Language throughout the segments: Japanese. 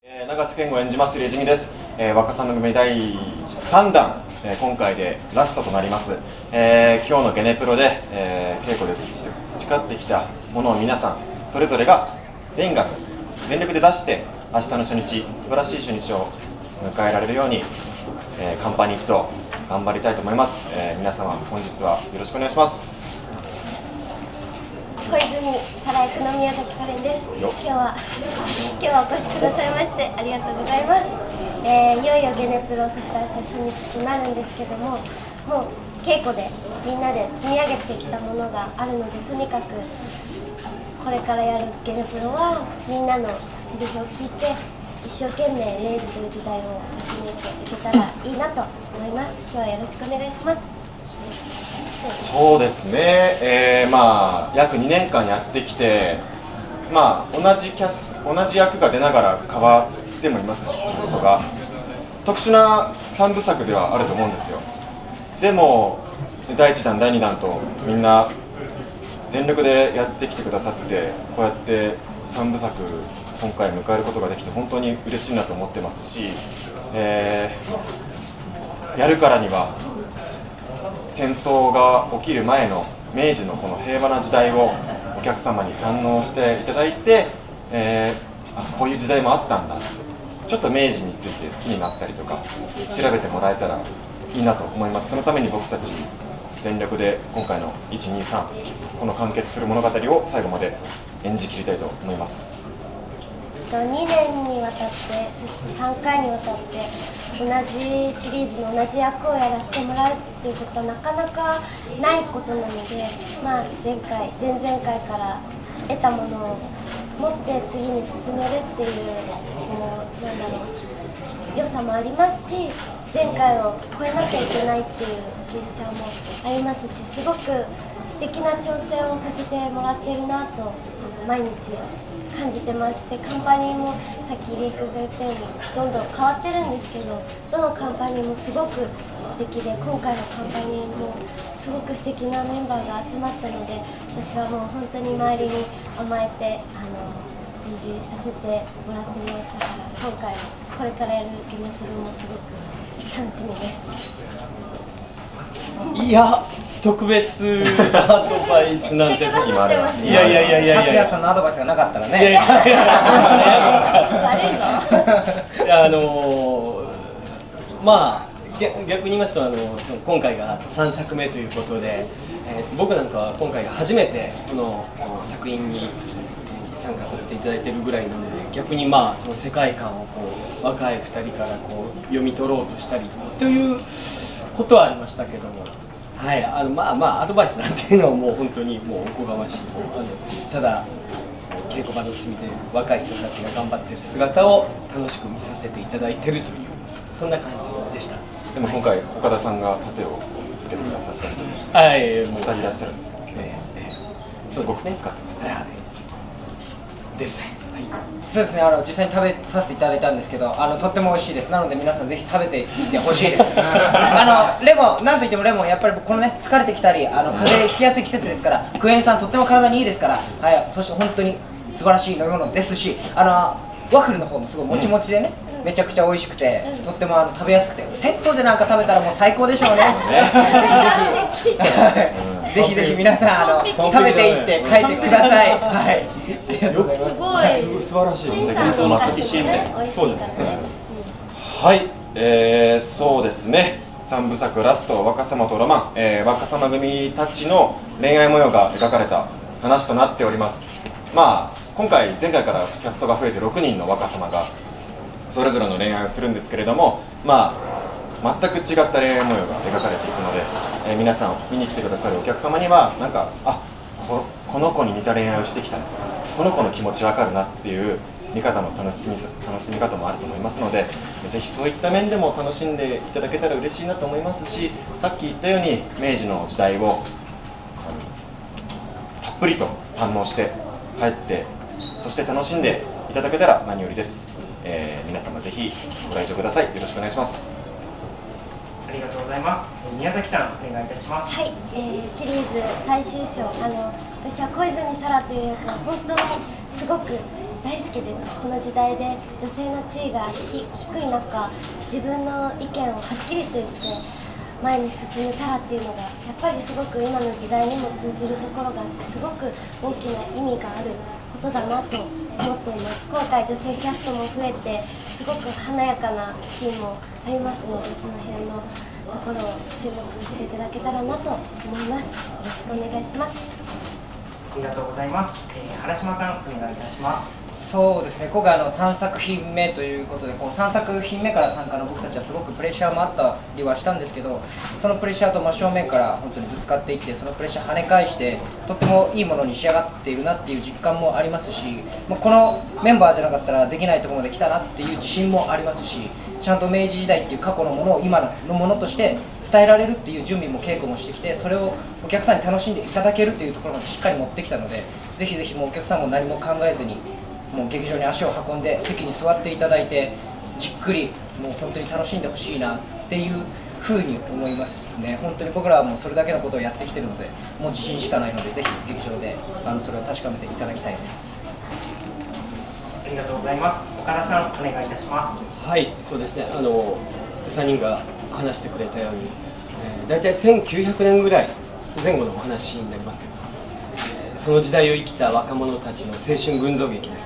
永瀬健吾を演じます入江地美です。若さの組第3弾、今回でラストとなります。今日のゲネプロで、稽古で培ってきたものを皆さんそれぞれが全額全力で出して明日の初日素晴らしい初日を迎えられるように、カンパニー一同頑張りたいと思います。皆様本日はよろしくお願いします。 小泉サラ役の宮崎カレンです。今日はお越しくださいましてありがとうございます。いよいよゲネプロ、そして明日初日となるんですけども、もう稽古でみんなで積み上げてきたものがあるので、とにかくこれからやるゲネプロはみんなのセリフを聞いて一生懸命明治という時代を生き抜いていけたらいいなと思います。今日はよろしくお願いします。 そうですね、約2年間やってきて、同じ役が出ながら変わってもいますし、キャストが特殊な3部作ではあると思うんですよ。でも第1弾第2弾とみんな全力でやってきてくださって、こうやって3部作今回迎えることができて本当に嬉しいなと思ってますし、やるからには戦争が起きる前の明治のこの平和な時代をお客様に堪能していただいて、こういう時代もあったんだ、ちょっと明治について好きになったりとか調べてもらえたらいいなと思います。そのために僕たち全力で今回の123この完結する物語を最後まで演じきりたいと思います。 2年にわたって、そして3回にわたって同じシリーズの同じ役をやらせてもらうっていうことはなかなかないことなので、前回前々回から得たものを持って次に進めるっていう良さもありますし、前回を超えなきゃいけないっていうプレッシャーもありますし、すごく素敵な調整をさせてもらっているなと毎日感じてます。で、カンパニーもさっき入江君が言ったようにどんどん変わってるんですけど、どのカンパニーもすごく素敵で、今回のカンパニーもすごく素敵なメンバーが集まったので、私はもう本当に周りに甘えて演じさせてもらってましたから、今回これからやるゲネプロもすごく楽しみです。 いや、特別アドバイスなんて今あれば、 いや達也さんのアドバイスがなかったらね。 悪いぞ。 逆に言いますとその今回が3作目ということで、僕なんかは今回が初めてこの作品に参加させていただいているぐらいなので、逆にその世界観を若い2人から読み取ろうとしたりということはありましたけども、はい、アドバイスなんていうのはもう本当にもうおこがましい、ただ稽古場の隅で若い人たちが頑張っている姿を楽しく見させていただいているという、そんな感じでした。 でも今回岡田さんが盾をつけてくださったりとかして、 はい、 2人いらっしゃるんですけど、すごく使ってます。 です。 そうですね、実際に食べさせていただいたんですけど、とっても美味しいです。なので皆さんぜひ食べてみてほしいです。レモン、なんといってもレモン、やっぱりこのね、疲れてきたり風邪ひきやすい季節ですから、クエン酸とっても体にいいですから、はい、そして本当に素晴らしい飲み物ですし、ワッフルの方もすごいもちもちでね、めちゃくちゃ美味しくて、とっても食べやすくて、セットでなんか食べたらもう最高でしょうね。ぜひぜひ皆さん食べていって帰ってください。はい。 すごい素晴らしい。 本当の美味しいからね。 はい、そうですね。3部作ラスト若様とロマン、若様組たちの恋愛模様が描かれた話となっております。今回前回からキャストが増えて6人の若様がそれぞれの恋愛をするんですけれども、全く違った恋愛模様が描かれていくので、皆さん見に来てくださるお客様にはなんかこの子に似た恋愛をしてきたなとか、この子の気持ち分かるなっていう見方の楽しみ方もあると思いますので、ぜひそういった面でも楽しんでいただけたら嬉しいなと思いますし、さっき言ったように明治の時代をたっぷりと堪能して帰って、そして楽しんでいただけたら何よりです。皆様ぜひご来場ください。よろしくお願いします。 ありがとうございます。宮崎さん、お願いいたします。 はい、シリーズ最終章、私は小泉沙羅という役は本当にすごく大好きです。この時代で女性の地位が低い中、自分の意見をはっきりと言って前に進むサラっていうのがやっぱりすごく今の時代にも通じるところがあって、すごく大きな意味があることだなと思っています。今回女性キャストも増えてすごく華やかなシーンもありますので、その辺のところを注目していただけたらなと思います。よろしくお願いします。 ありがとうございます。原島さん、お願いいたします。 そうですね、今回3作品目ということで、こう3作品目から参加の僕たちはすごくプレッシャーもあったりはしたんですけど、そのプレッシャーと真正面から本当にぶつかっていって、そのプレッシャー跳ね返してとってもいいものに仕上がっているなっていう実感もありますし、このメンバーじゃなかったらできないところまで来たなっていう自信もありますし、ちゃんと明治時代っていう過去のものを今のものとして伝えられるっていう準備も稽古もしてきて、それをお客さんに楽しんでいただけるっていうところまでしっかり持ってきたので、ぜひぜひもうお客さんも何も考えずにもう劇場に足を運んで席に座っていただいて、じっくりもう本当に楽しんでほしいなっていう風に思いますね。本当に僕らはもうそれだけのことをやってきてるので、もう自信しかないので、ぜひ劇場でそれを確かめていただきたいです。 ありがとうございます。岡田さん、お願いいたします。 はい、そうですね。3人が話してくれたように、大体1900年ぐらい前後のお話になります。その時代を生きた若者たちの青春群像劇です。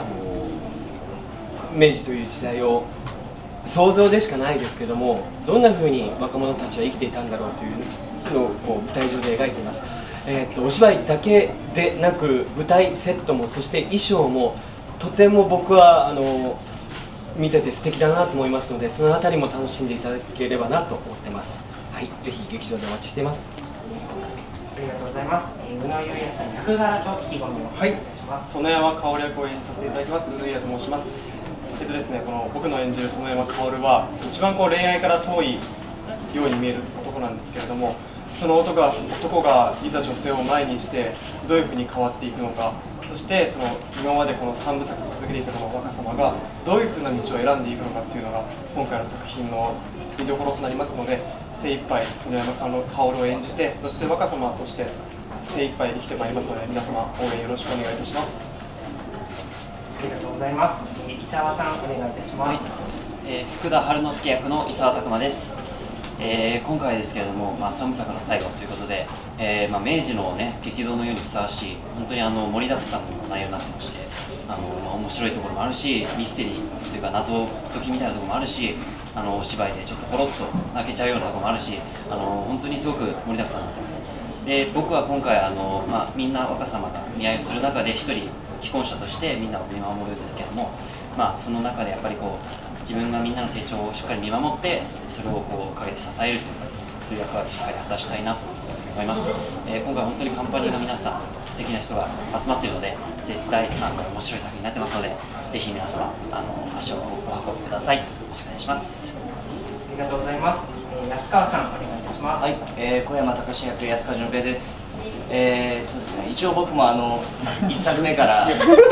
明治という時代を想像でしかないですけども、どんな風に若者たちは生きていたんだろうというのをこう舞台上で描いています。お芝居だけでなく舞台セットも、そして衣装もとても僕は見てて素敵だなと思いますので、そのあたりも楽しんでいただければなと思ってます。はい、ぜひ劇場でお待ちしています。 ありがとうございます。宇野裕也さん、役柄と意気込みをお願いいたします。 園山薫役を演じさせていただきます宇野裕也と申します。ですね、この僕の演じる園山薫は一番恋愛から遠いように見える男なんですけれども、その男がいざ女性を前にしてどういうふうに変わっていくのか、そしてその今までこの3部作続けていたこの若様がどういうふうな道を選んでいくのかっていうのが今回の作品の見どころとなりますので、精一杯園山薫を演じて、そして若様として精一杯生きてまいりますので、皆様応援よろしくお願いいたします。 ありがとうございます。伊沢さん、お願いいたします。 福田春之助役の伊沢拓磨です。今回ですけれども、3部作の最後ということで、明治の、激動のようにふさわしい本当に盛りだくさんの内容になってまして、面白いところもあるし、ミステリーというか謎解きみたいなところもあるし、お芝居でちょっとほろっと泣けちゃうようなところもあるし、本当にすごく盛りだくさんになってます。で、僕は今回みんな若様が見合いをする中で一人既婚者としてみんなを見守るんですけども、その中でやっぱりこう自分がみんなの成長をしっかり見守って、それをこう陰で支えるという、そういう役割をしっかり果たしたいなと思います。今回本当にカンパニーの皆さん、素敵な人が集まっているので、絶対面白い作品になってますので、ぜひ皆様足をお運びください。よろしくお願いします。 ありがとうございます。安川さん、お願いいたします。 はい、小山隆役安川純平です。そうですね、一応僕も1作目から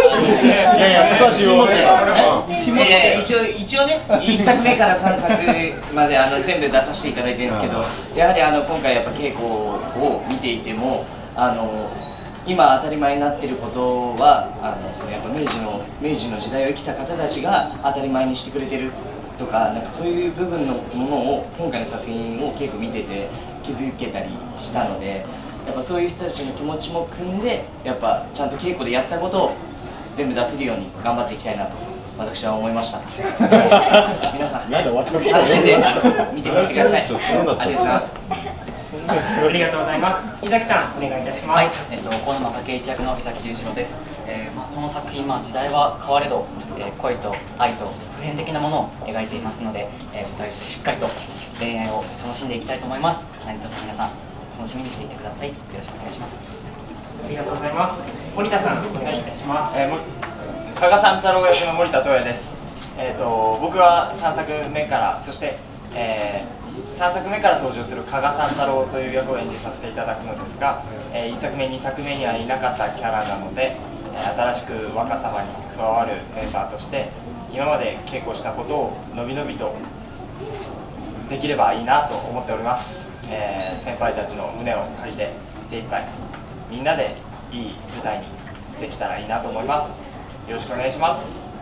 一応ね、1作目から3作まで全部出させていただいてるんですけど、やはり今回やっぱ稽古を見ていても今当たり前になっていることはそのやっぱ明治の時代を生きた方たちが当たり前にしてくれてるとか、なんかそういう部分のものを今回の作品を結構見てて気づけたりしたので、やっぱそういう人たちの気持ちも組んで、やっぱちゃんと稽古でやったことを全部出せるように頑張っていきたいなと私は思いました。皆さん楽しんで見てみてください。ありがとうございます。 ありがとうございます。井崎さん、お願いいたします。 はい、河沼武一役の井崎隆二郎です。この作品、時代は変われど、恋と愛と普遍的なものを描いていますので、舞台上でしっかりと恋愛を楽しんでいきたいと思います。何卒皆さん楽しみにしていてください。よろしくお願いします。 ありがとうございます。森田さん、お願いいたします。 加賀三太郎役の森田東也です。僕は3作目から、そして3作目から登場する加賀三太郎という役を演じさせていただくのですが、1作目、2作目にはいなかったキャラなので、新しく若様に加わるメンバーとして今まで稽古したことをのびのびとできればいいなと思っております。先輩たちの胸を借りて精一杯みんなでいい舞台にできたらいいなと思います。 よろしくお願いします。